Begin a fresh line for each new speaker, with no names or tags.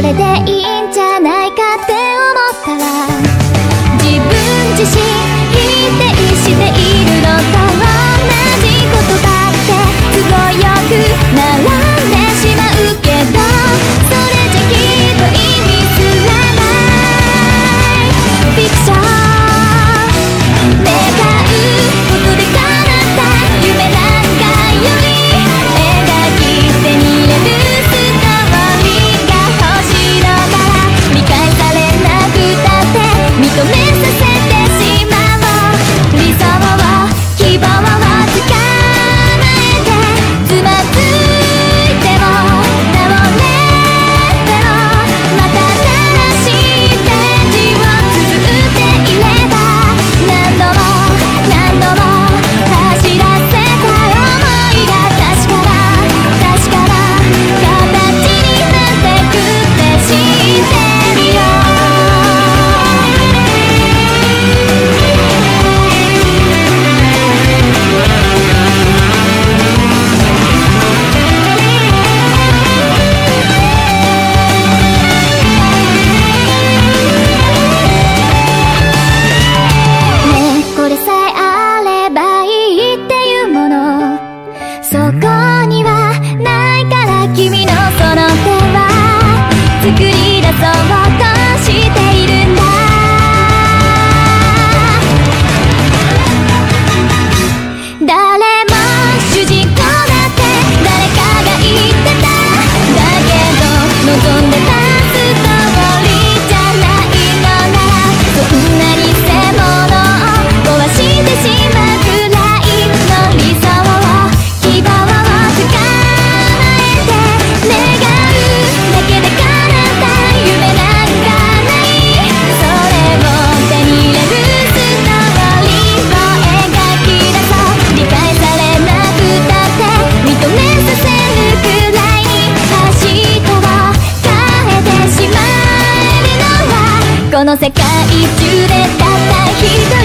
それでいいんじゃないかって思ったら、自分自身否定しているのと同じ言葉って都合よく並んでしまうけど、それじゃきっと意味すらないフィクション。願うことで叶った夢なんかより描き手に入れるストーリーが欲しいのなら、理解されなくたって認めさせてしまおう。理想を希望を捕まえてつまずいても倒れても、また新しいページを綴っていれば、何度も何度も走らせた想いが確かな形になってくって知ってるよ。ねえこれさえあればいいっていうもの、そこにはないから君のその手は作り出そうとしているんだ。誰も主人公だって誰かが言ってた。だけど望んでたストーリーじゃないのなら、そんなに偽物を壊してしまうくらいの理想を希望を捕まえて、願うだけで叶った夢なんかない。それを手に入れるストーリーを描き出そう。理解されなくたって認めさせるくらいに明日を変えてしまえるのは、この世界中でたった一人